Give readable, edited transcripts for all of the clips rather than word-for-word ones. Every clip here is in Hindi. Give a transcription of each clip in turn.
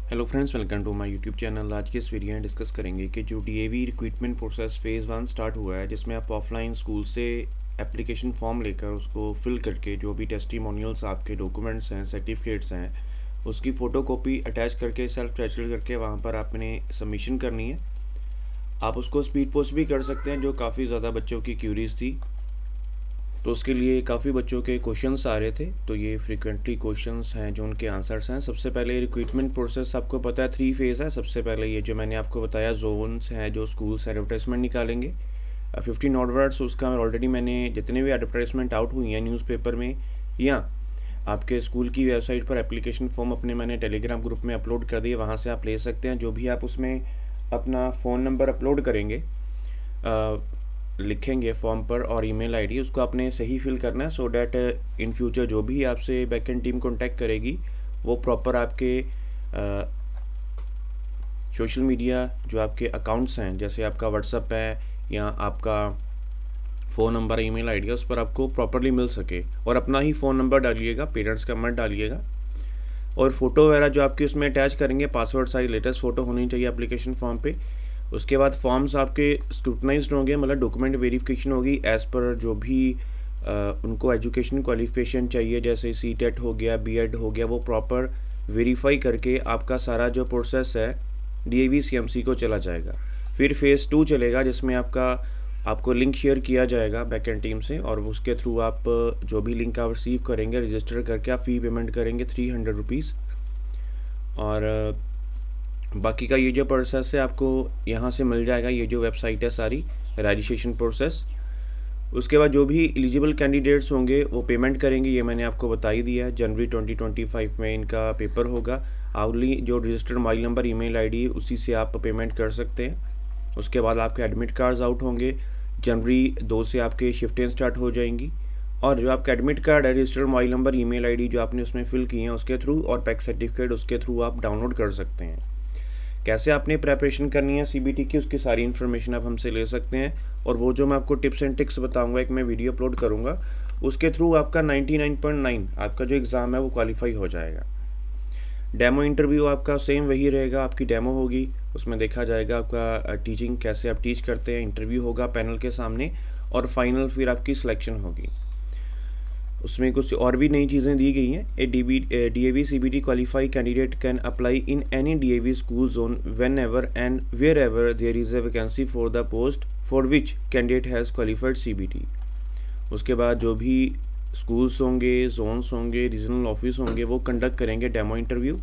Hello friends, welcome to my YouTube channel. आज की इस वीडियो में डिस्कस करेंगे कि जो DAV recruitment process phase 1 start हुआ है, जिसमें आप ऑफलाइन स्कूल से एप्लीकेशन फॉर्म लेकर उसको फिल करके जो भी टेस्टिमोनियल्स आपके डॉक्यूमेंट्स हैं, सर्टिफिकेट्स हैं, उसकी फ़ोटोकॉपी अटैच करके सेल्फ अटैचड करके वहाँ पर आपने सबमिशन करनी है। आप उसको स्पीड पोस्ट भी कर सकते हैं, जो काफ़ी ज़्यादा बच्चों की क्यूरीज थी, तो उसके लिए काफ़ी बच्चों के क्वेश्चंस आ रहे थे। तो ये फ्रीक्वेंटली क्वेश्चंस हैं जो उनके आंसर्स हैं। सबसे पहले रिक्रूटमेंट प्रोसेस आपको पता है 3 फेज़ है। सबसे पहले ये जो मैंने आपको बताया जोन्स हैं, जो स्कूल से एडवर्टाइजमेंट निकालेंगे 15 ऑनवर्ड्स, उसका ऑलरेडी मैंने जितने भी एडवर्टाइजमेंट आउट हुई हैं न्यूज़पेपर में या आपके स्कूल की वेबसाइट पर एप्लीकेशन फॉर्म अपने मैंने टेलीग्राम ग्रुप में अपलोड कर दिए, वहाँ से आप ले सकते हैं। जो भी आप उसमें अपना फ़ोन नंबर अपलोड करेंगे, लिखेंगे फॉर्म पर, और ईमेल आईडी, उसको आपने सही फिल करना है, सो डैट इन फ्यूचर जो भी आपसे बैकएंड टीम कांटेक्ट करेगी वो प्रॉपर आपके सोशल मीडिया जो आपके अकाउंट्स हैं, जैसे आपका व्हाट्सअप है या आपका फ़ोन नंबर, ईमेल आईडी है, उस पर आपको प्रॉपरली मिल सके। और अपना ही फ़ोन नंबर डालिएगा, पेरेंट्स का मत डालिएगा। और फ़ोटो वगैरह जो आपकी उसमें अटैच करेंगे, पासवर्ड साइज लेटेस्ट फ़ोटो होनी चाहिए एप्लीकेशन फॉर्म पे। उसके बाद फॉर्म्स आपके स्क्रूटनाइज्ड होंगे, मतलब डॉक्यूमेंट वेरिफिकेशन होगी एज़ पर जो भी उनको एजुकेशन क्वालिफिकेशन चाहिए, जैसे सीटेट हो गया, बीएड हो गया, वो प्रॉपर वेरीफाई करके आपका सारा जो प्रोसेस है डीएवी सीएमसी को चला जाएगा। फिर फ़ेज़ 2 चलेगा, जिसमें आपको लिंक शेयर किया जाएगा बैकएंड टीम से, और उसके थ्रू आप जो भी लिंक आप रिसीव करेंगे, रजिस्टर करके आप फ़ी पेमेंट करेंगे 300 रुपीज़। और बाकी का ये जो प्रोसेस है आपको यहाँ से मिल जाएगा, ये जो वेबसाइट है सारी रजिस्ट्रेशन प्रोसेस। उसके बाद जो भी एलिजिबल कैंडिडेट्स होंगे वो पेमेंट करेंगे, ये मैंने आपको बता ही दिया है। जनवरी 2025 में इनका पेपर होगा। आवली जो registered mobile number, email ID, उसी से आप पेमेंट कर सकते हैं। उसके बाद आपके एडमिट कार्ड्स आउट होंगे। जनवरी 2 से आपके शिफ्टें स्टार्ट हो जाएंगी, और जो आपका एडमिट कार्ड है, registered mobile number, email ID जो आपने उसमें फिल किए हैं उसके थ्रू, और पैक सर्टिफिकेट उसके थ्रू आप डाउनलोड कर सकते हैं। कैसे आपने प्रेपरेशन करनी है सीबीटी की, उसकी सारी इन्फॉर्मेशन आप हमसे ले सकते हैं। और वो जो मैं आपको टिप्स एंड ट्रिक्स बताऊंगा, एक मैं वीडियो अपलोड करूंगा, उसके थ्रू आपका 99.9 आपका जो एग्ज़ाम है वो क्वालिफाई हो जाएगा। डेमो इंटरव्यू आपका सेम वही रहेगा, आपकी डेमो होगी, उसमें देखा जाएगा आपका टीचिंग कैसे आप टीच करते हैं। इंटरव्यू होगा पैनल के सामने, और फाइनल फिर आपकी सिलेक्शन होगी। उसमें कुछ और भी नई चीज़ें दी गई हैं। A DAV CBT qualify candidate can apply in any DAV school zone whenever and wherever there is a vacancy for the post for which candidate has qualified CBT। उसके बाद जो भी स्कूल्स होंगे, जोन्स होंगे, रीजनल ऑफिस होंगे, वो कंडक्ट करेंगे demo interview.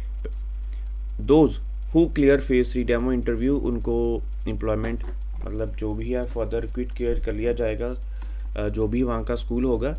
Those who clear phase 3 demo interview, उनको एम्प्लॉयमेंट, मतलब जो भी है फर्दर क्विट क्लियर कर लिया जाएगा, जो भी वहाँ का स्कूल होगा।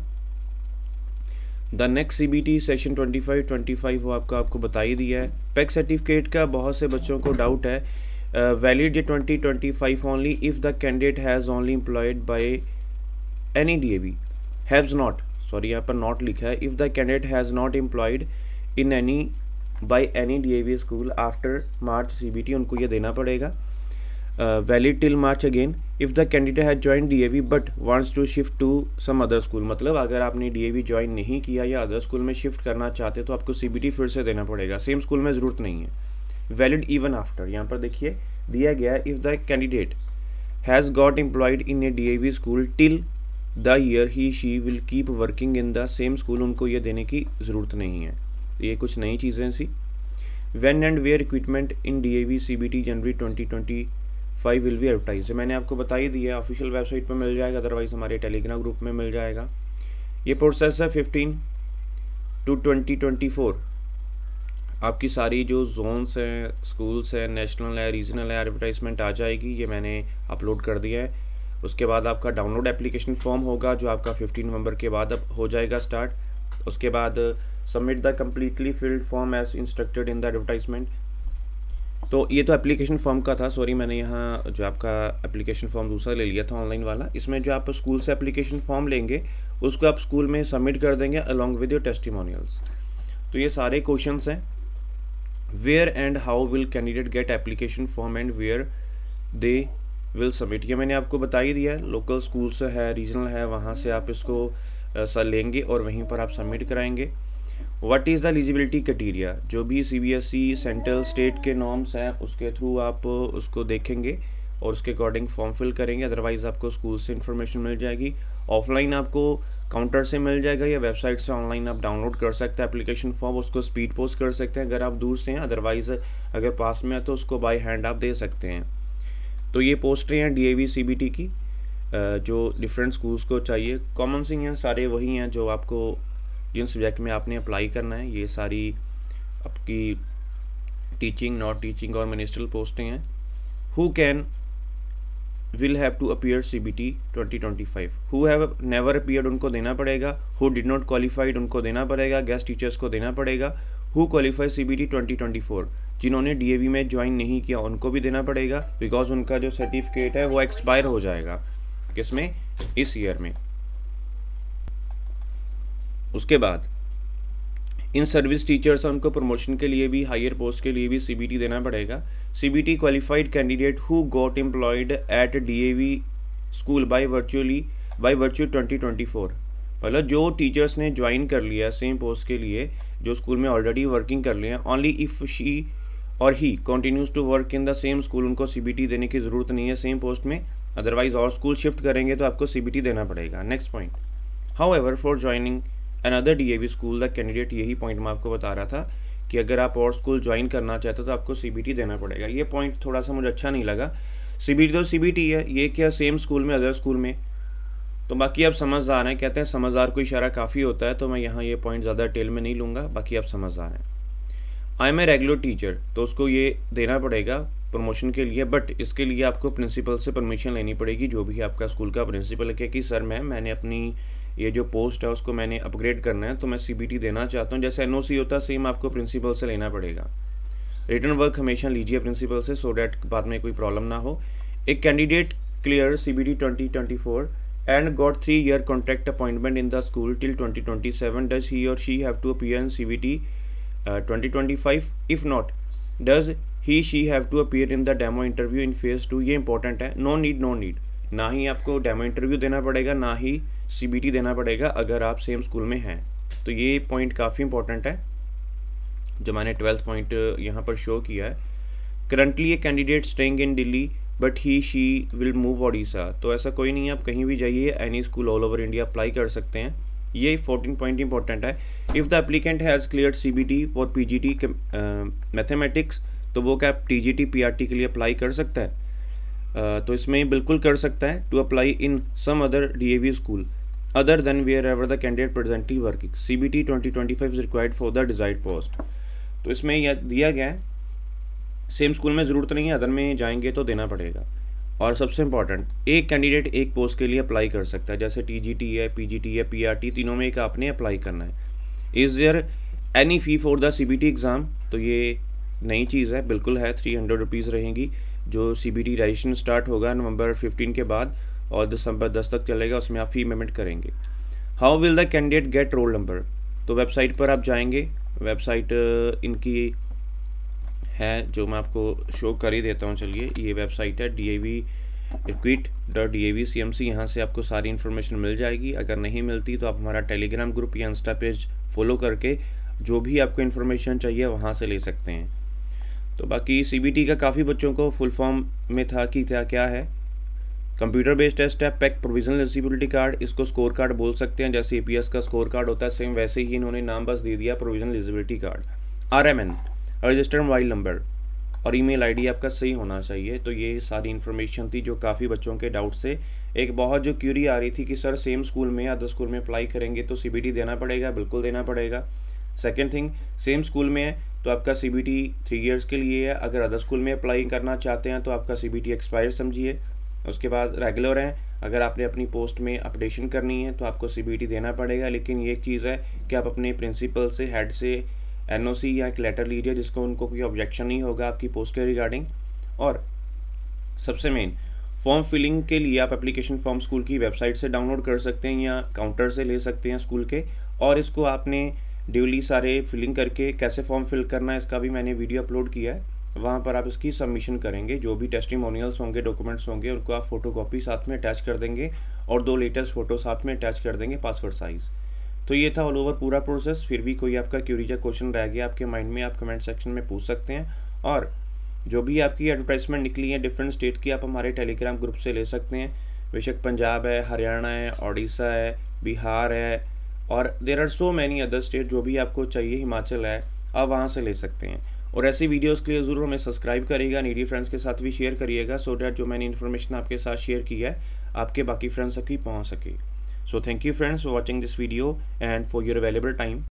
द नेक्स्ट CBT सेशन 25 वो आपको बता ही दिया है। पैक सर्टिफिकेट का बहुत से बच्चों को डाउट है। Valid 2025 only if the candidate has only employed by any DAV has not, sorry यहाँ पर नॉट लिखा है, if the candidate has not employed in any by any DAV school after March CBT, उनको ये देना पड़ेगा। Valid till March again if the candidate has join DAV but wants to shift to some other school, मतलब अगर आपने DAV ज्वाइन नहीं किया या अदर स्कूल में शिफ्ट करना चाहते तो आपको CBT फिर से देना पड़ेगा, सेम स्कूल में ज़रूरत नहीं है। वैलिड इवन आफ्टर, यहाँ पर देखिए दिया गया है, if the candidate has got employed in a DAV school till the year he she will keep working in the same school, उनको ये देने की ज़रूरत नहीं है। ये कुछ नई चीज़ें सी। When and where recruitment in DAV CBT January 2025 will be advertise, मैंने आपको बता ही दिया, ऑफिशियल वेबसाइट पर मिल जाएगा, अदरवाइज हमारे टेलीग्राम ग्रुप में मिल जाएगा। ये प्रोसेस है 15 to 2024। आपकी सारी जो जोन्स हैं, स्कूल्स हैं, नेशनल है, रीजनल है, एडवर्टाइजमेंट आ जाएगी, ये मैंने अपलोड कर दिया है। उसके बाद आपका डाउनलोड एप्लीकेशन फॉर्म होगा, जो आपका 15 नवंबर के बाद अब हो जाएगा स्टार्ट। उसके बाद submit the completely filled form as instructed in the advertisement. तो ये तो एप्लीकेशन फॉर्म का था, सॉरी मैंने यहाँ जो आपका एप्लीकेशन फॉर्म दूसरा ले लिया था ऑनलाइन वाला। इसमें जो आप स्कूल से एप्लीकेशन फॉर्म लेंगे उसको आप स्कूल में सबमिट कर देंगे अलॉन्ग विद योर टेस्टिमोनियल्स। तो ये सारे क्वेश्चंस हैं। Where and how will candidate get application form and where they will submit, ये मैंने आपको बता ही दिया है। लोकल स्कूल से है, रीजनल है, वहाँ से आप इसको लेंगे और वहीं पर आप सबमिट कराएंगे। What is the eligibility criteria, जो भी सीबीएसई सेंट्रल स्टेट के नॉर्म्स हैं उसके थ्रू आप उसको देखेंगे और उसके अकॉर्डिंग फॉर्म फिल करेंगे, अदरवाइज़ आपको स्कूल से इन्फॉर्मेशन मिल जाएगी। ऑफलाइन आपको काउंटर से मिल जाएगा या वेबसाइट से ऑनलाइन आप डाउनलोड कर सकते हैं एप्लीकेशन फॉर्म, उसको स्पीड पोस्ट कर सकते हैं अगर आप दूर से हैं, अदरवाइज़ अगर पास में है तो उसको बाय हैंड आप दे सकते हैं। तो ये पोस्टें हैं डीएवी सीबीटी की जो डिफरेंट स्कूल्स को चाहिए, कॉमन सी हैं, सारे वही हैं जो आपको जिन सब्जेक्ट में आपने अप्लाई करना है। ये सारी आपकी टीचिंग, नॉट टीचिंग और मिनिस्ट्रियल पोस्टें हैं। Who can will have to appear CBT 2025, who have never appeared उनको देना पड़ेगा, हु डिड नॉट क्वालिफाइड उनको देना पड़ेगा, गेस्ट टीचर्स को देना पड़ेगा, हु क्वालिफाई सीबीटी 2024 जिन्होंने डीएवी में ज्वाइन नहीं किया उनको भी देना पड़ेगा, बिकॉज उनका जो सर्टिफिकेट है वो एक्सपायर हो जाएगा किसमें, इस ईयर में। उसके बाद इन सर्विस टीचर्स उनको प्रमोशन के लिए भी, हायर पोस्ट के लिए भी सीबीटी देना पड़ेगा। CBT qualified candidate who got employed at DAV school by virtue 2024, मतलब जो टीचर्स ने ज्वाइन कर लिया सेम पोस्ट के लिए जो स्कूल में ऑलरेडी वर्किंग कर लिया, ओनली इफ़ शी और he continues to work in the same school, उनको सीबीटी देने की ज़रूरत नहीं है सेम पोस्ट में, अदरवाइज और स्कूल शिफ्ट करेंगे तो आपको सीबीटी देना पड़ेगा। Next point, however for joining another DAV school the candidate, यही पॉइंट मैं आपको बता रहा था कि अगर आप और स्कूल ज्वाइन करना चाहते हो तो आपको सीबीटी देना पड़ेगा। ये पॉइंट थोड़ा सा मुझे अच्छा नहीं लगा, सीबीटी तो सीबीटी है, ये क्या सेम स्कूल में अदर स्कूल में, तो बाकी आप समझदार हैं, कहते हैं समझदार को इशारा काफ़ी होता है, तो मैं यहाँ ये पॉइंट ज़्यादा डिटेल में नहीं लूँगा, बाकी आप समझदार हैं। I am a regular teacher, तो उसको ये देना पड़ेगा प्रमोशन के लिए, बट इसके लिए आपको प्रिंसिपल से परमिशन लेनी पड़ेगी, जो भी आपका स्कूल का प्रिंसिपल है कि सर मैंने अपनी ये जो पोस्ट है उसको मैंने अपग्रेड करना है तो मैं सीबीटी देना चाहता हूँ, जैसे एनओसी होता है सेम आपको प्रिंसिपल से लेना पड़ेगा। रिटर्न वर्क हमेशा लीजिए प्रिंसिपल से, सो डैट बाद में कोई प्रॉब्लम ना हो। एक candidate clear CBT 2024 and got 3-year contract appointment in the school till 2027, does he or she have to appear in CBT 2025? If not, does she have to appear in the demo interview in phase 2? ये important है, no need, ना ही आपको डेमो इंटरव्यू देना पड़ेगा ना ही सीबीटी देना पड़ेगा अगर आप सेम स्कूल में हैं। तो ये पॉइंट काफ़ी इंपॉर्टेंट है जो मैंने 12th पॉइंट यहाँ पर शो किया है। Currently a candidate staying in Delhi but he she will move Odisha, तो ऐसा कोई नहीं है, आप कहीं भी जाइए any school all over India apply कर सकते हैं। ये 14 पॉइंट इंपॉर्टेंट है। If the applicant has cleared CBT for PGT mathematics, तो वो क्या टीजीटी पीआरटी के लिए अप्लाई कर सकता है? तो इसमें बिल्कुल कर सकता है। To apply in some other DAV school other than wherever the candidate presently working, CBT 2025 is required for the desired post. तो इसमें यह दिया गया है सेम स्कूल में ज़रूरत नहीं है, अदर में जाएंगे तो देना पड़ेगा। और सबसे इम्पॉर्टेंट, एक कैंडिडेट एक पोस्ट के लिए अप्लाई कर सकता है, जैसे टीजीटी है, पीजीटी है, पीआरटी, तीनों में एक आपने अप्लाई करना है। Is there any fee for the CBT exam, तो ये नई चीज़ है, बिल्कुल है, 300 रुपीज़ रहेंगी। जो सीबीटी रजिस्ट्रेशन स्टार्ट होगा नवंबर 15 के बाद और दिसंबर 10 तक चलेगा, उसमें आप फ़ी पेमेंट करेंगे। How will the candidate get roll number, तो वेबसाइट पर आप जाएंगे, वेबसाइट इनकी है जो मैं आपको शो कर ही देता हूँ। चलिए, ये वेबसाइट है DAVequit.DAVCMC, यहाँ से आपको सारी इन्फॉर्मेशन मिल जाएगी। अगर नहीं मिलती तो आप हमारा टेलीग्राम ग्रुप या इंस्टा पेज फॉलो करके जो भी आपको इन्फॉर्मेशन चाहिए वहाँ से ले सकते हैं। तो बाकी सीबीटी का काफ़ी बच्चों को फुल फॉर्म में था कि क्या है, कंप्यूटर बेस्ड टेस्ट है, पैक प्रोविजनल एलिजिबिलिटी कार्ड, इसको स्कोर कार्ड बोल सकते हैं, जैसे एपीएस का स्कोर कार्ड होता है सेम वैसे ही इन्होंने नाम बस दे दिया provisional eligibility card. RMN registered mobile number और ईमेल आईडी आपका सही होना चाहिए। तो ये सारी इन्फॉर्मेशन थी जो काफ़ी बच्चों के डाउट से, एक बहुत जो क्यूरी आ रही थी कि सर सेम स्कूल में अदर स्कूल में अप्लाई करेंगे तो सीबीटी देना पड़ेगा, बिल्कुल देना पड़ेगा। सेकेंड थिंग, सेम स्कूल में है तो आपका सीबीटी 3 इयर्स के लिए है, अगर अदर स्कूल में अप्लाई करना चाहते हैं तो आपका सीबीटी एक्सपायर समझिए। उसके बाद रेगुलर हैं, अगर आपने अपनी पोस्ट में अपडेशन करनी है तो आपको सीबीटी देना पड़ेगा, लेकिन ये एक चीज़ है कि आप अपने प्रिंसिपल से, हेड से एनओसी या एक लेटर लीजिए जिसको उनको कोई ऑब्जेक्शन नहीं होगा आपकी पोस्ट के रिगार्डिंग। और सबसे मेन, फॉर्म फिलिंग के लिए आप एप्लीकेशन फॉर्म स्कूल की वेबसाइट से डाउनलोड कर सकते हैं या काउंटर से ले सकते हैं स्कूल के, और इसको आपने ड्यूली सारे फिलिंग करके कैसे फॉर्म फिल करना है इसका भी मैंने वीडियो अपलोड किया है, वहाँ पर आप इसकी सबमिशन करेंगे। जो भी टेस्टिमोनियल्स होंगे, डॉक्यूमेंट्स होंगे, उनको आप फोटोकॉपी साथ में अटैच कर देंगे और 2 लेटेस्ट फ़ोटो साथ में अटैच कर देंगे पासपोर्ट साइज़। तो ये था ऑल ओवर पूरा प्रोसेस। फिर भी कोई आपका क्यूरी या क्वेश्चन रह गया आपके माइंड में, आप कमेंट सेक्शन में पूछ सकते हैं। और जो भी आपकी एडवर्टाइजमेंट निकली है डिफरेंट स्टेट की, आप हमारे टेलीग्राम ग्रुप से ले सकते हैं। बेशक पंजाब है, हरियाणा है, उड़ीसा है, बिहार है, और there are so many other state. जो भी आपको चाहिए, हिमाचल है, आप वहाँ से ले सकते हैं। और ऐसी वीडियोस के लिए ज़रूर हमें सब्सक्राइब करिएगा, नीडी फ्रेंड्स के साथ भी शेयर करिएगा, सो डैट जो मैंने इन्फॉर्मेशन आपके साथ शेयर की है आपके बाकी फ्रेंड्स तक भी पहुँच सके। So thank you friends for watching this video and for your available time.